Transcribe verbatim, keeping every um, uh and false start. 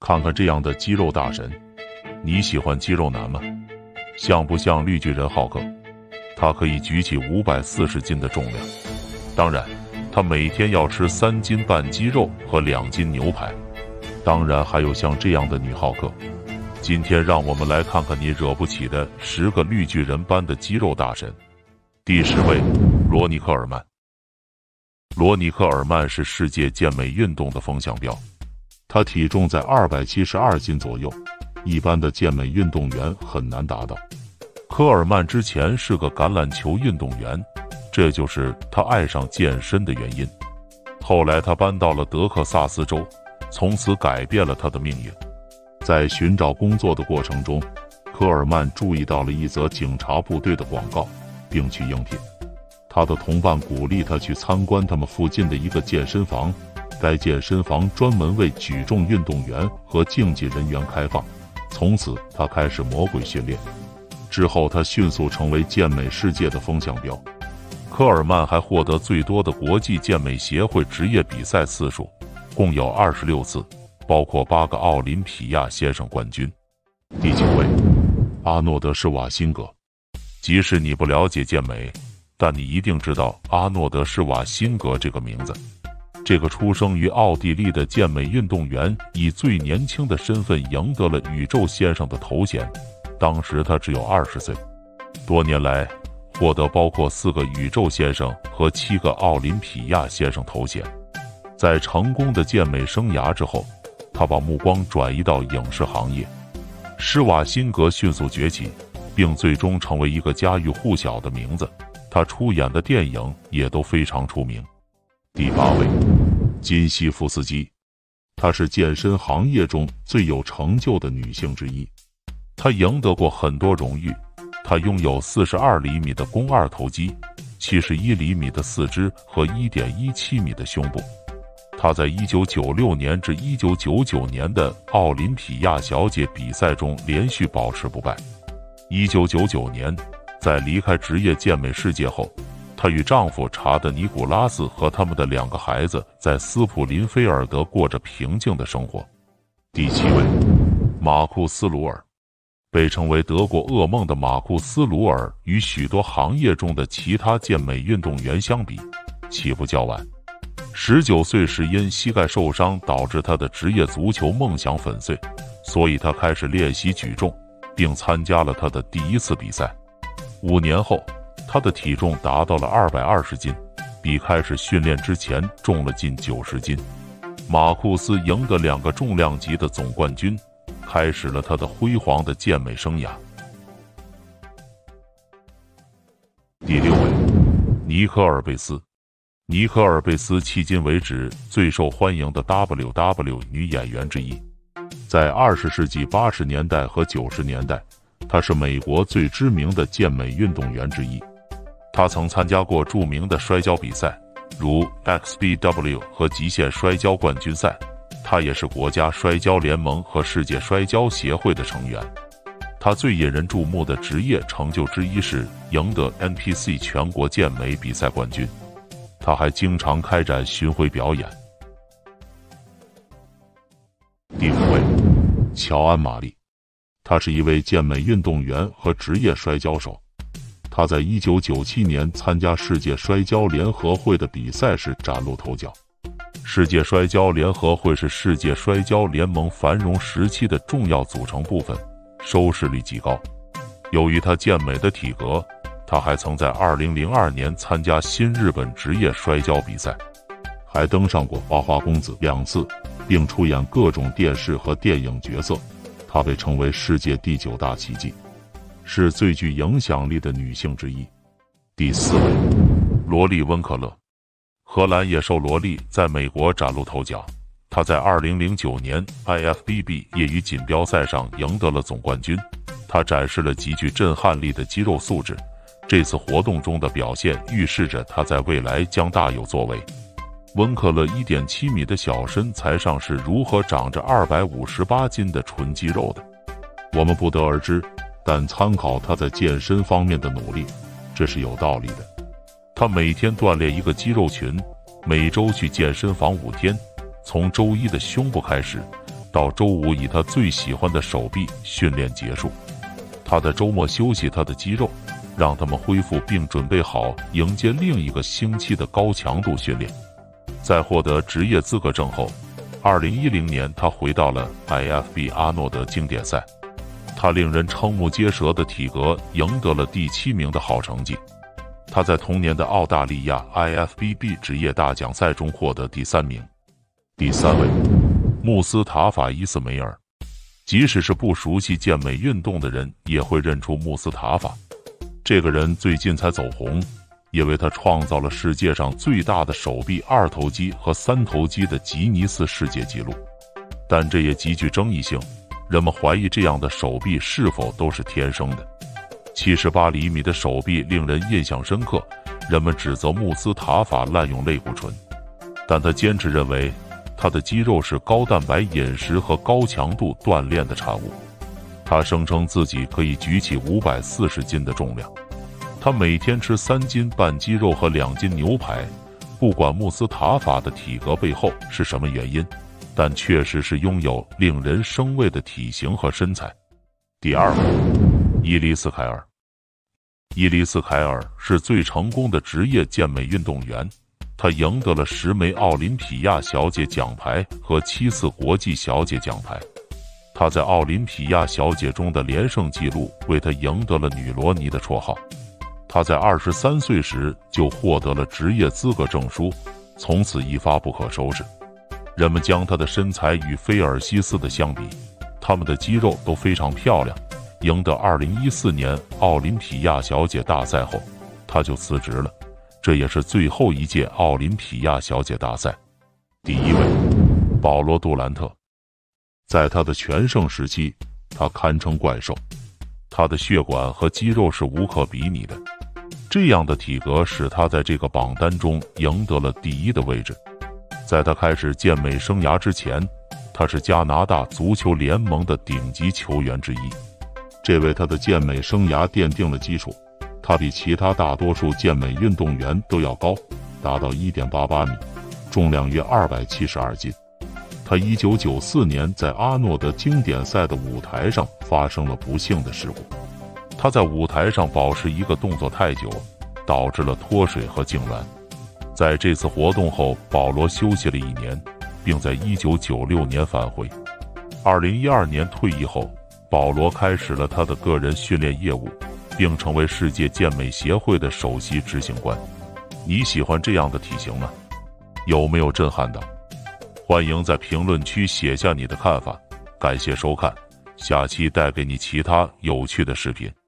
看看这样的肌肉大神，你喜欢肌肉男吗？像不像绿巨人浩克？他可以举起五百四十斤的重量，当然，他每天要吃三斤半鸡肉和两斤牛排。当然，还有像这样的女浩克。今天让我们来看看你惹不起的十个绿巨人般的肌肉大神。第十位，罗尼克·尔曼。罗尼克·尔曼是世界健美运动的风向标，他体重在二百七十二斤左右，一般的健美运动员很难达到。科尔曼之前是个橄榄球运动员，这就是他爱上健身的原因。后来他搬到了德克萨斯州，从此改变了他的命运。在寻找工作的过程中，科尔曼注意到了一则警察部队的广告，并去应聘。他的同伴鼓励他去参观他们附近的一个健身房，该健身房专门为举重运动员和竞技人员开放。从此他开始魔鬼训练，之后他迅速成为健美世界的风向标。科尔曼还获得最多的国际健美协会职业比赛次数，共有二十六次，包括八个奥林匹亚先生冠军。第九位，阿诺德·施瓦辛格。即使你不了解健美，但你一定知道阿诺德·施瓦辛格这个名字。这个出生于奥地利的健美运动员以最年轻的身份赢得了宇宙先生的头衔，当时他只有二十岁。多年来获得包括四个宇宙先生和七个奥林匹亚先生头衔。在成功的健美生涯之后，他把目光转移到影视行业。施瓦辛格迅速崛起，并最终成为一个家喻户晓的名字，他出演的电影也都非常出名。第八位，金西夫斯基。她是健身行业中最有成就的女性之一，她赢得过很多荣誉。她拥有四十二厘米的肱二头肌，七十一厘米的四肢和 一点一七米的胸部。她在一九九六年至一九九九年的奥林匹亚小姐比赛中连续保持不败。一九九九年，在离开职业健美世界后，她与丈夫查德尼古拉斯和他们的两个孩子在斯普林菲尔德过着平静的生活。第七位，马库斯·鲁尔。被称为德国噩梦的马库斯·鲁尔与许多行业中的其他健美运动员相比，起步较晚。十九岁时因膝盖受伤导致他的职业足球梦想粉碎，所以他开始练习举重，并参加了他的第一次比赛。五年后，他的体重达到了二百二十斤，比开始训练之前重了近九十斤。马库斯赢得两个重量级的总冠军，开始了他的辉煌的健美生涯。第六位，尼科尔贝斯。尼科尔贝斯迄今为止最受欢迎的 W W 女演员之一。在二十世纪八十年代和九十年代，她是美国最知名的健美运动员之一。她曾参加过著名的摔跤比赛，如 X B W 和极限摔跤冠军赛。她也是国家摔跤联盟和世界摔跤协会的成员。她最引人注目的职业成就之一是赢得 N P C 全国健美比赛冠军。她还经常开展巡回表演。第五位，乔安·玛丽。她是一位健美运动员和职业摔跤手。她在一九九七年参加世界摔跤联合会的比赛时崭露头角。世界摔跤联合会是世界摔跤联盟繁荣时期的重要组成部分，收视率极高。由于她健美的体格，她还曾在二零零二年参加新日本职业摔跤比赛，还登上过《花花公子》两次，并出演各种电视和电影角色。她被称为世界第九大奇迹，是最具影响力的女性之一。第四位，罗莉·温克勒。荷兰野兽罗莉在美国崭露头角。她在二零零九年 I F B B 业余锦标赛上赢得了总冠军。她展示了极具震撼力的肌肉素质，这次活动中的表现预示着她在未来将大有作为。温克勒 一点七米的小身材上是如何长着二百五十八斤的纯肌肉的，我们不得而知，但参考她在健身方面的努力，这是有道理的。她每天锻炼一个肌肉群，每周去健身房五天，从周一的胸部开始， 到周五以他最喜欢的手臂训练结束。他在周末休息他的肌肉，让他们恢复并准备好迎接另一个星期的高强度训练。在获得职业资格证后，二零一零年他回到了 I F B 阿诺德经典赛，他令人瞠目结舌的体格赢得了第七名的好成绩。他在同年的澳大利亚 I F B B 职业大奖赛中获得第三名。第三位，穆斯塔法·伊斯梅尔。即使是不熟悉健美运动的人，也会认出穆斯塔法。这个人最近才走红，因为他创造了世界上最大的手臂二头肌和三头肌的吉尼斯世界纪录。但这也极具争议性，人们怀疑这样的手臂是否都是天生的。七十八厘米的手臂令人印象深刻，人们指责穆斯塔法滥用类固醇，但他坚持认为他的肌肉是高蛋白饮食和高强度锻炼的产物。他声称自己可以举起五百四十斤的重量。他每天吃三斤半鸡肉和两斤牛排。不管穆斯塔法的体格背后是什么原因，但确实是拥有令人生畏的体型和身材。第二位，伊丽斯凯尔。伊丽斯凯尔是最成功的职业健美运动员，她赢得了十枚奥林匹亚小姐奖牌和七次国际小姐奖牌。她在奥林匹亚小姐中的连胜纪录为她赢得了女罗尼的绰号。她在二十三岁时就获得了职业资格证书，从此一发不可收拾。人们将她的身材与菲尔西斯的相比，她们的肌肉都非常漂亮。赢得二零一四年奥林匹亚小姐大赛后，她就辞职了，这也是最后一届奥林匹亚小姐大赛。第一位，保罗·杜兰特。在他的全盛时期，他堪称怪兽，他的血管和肌肉是无可比拟的。这样的体格使他在这个榜单中赢得了第一的位置。在他开始健美生涯之前，他是加拿大足球联盟的顶级球员之一，这为他的健美生涯奠定了基础。他比其他大多数健美运动员都要高，达到 一点八八米，重量约二百七十二斤。他一九九四年在阿诺德经典赛的舞台上发生了不幸的事故，他在舞台上保持一个动作太久，导致了脱水和痉挛。在这次活动后，保罗休息了一年，并在一九九六年返回。二零一二年退役后，保罗开始了他的个人训练业务，并成为世界健美协会的首席执行官。你喜欢这样的体型吗？有没有震撼到？欢迎在评论区写下你的看法。感谢收看，下期带给你其他有趣的视频。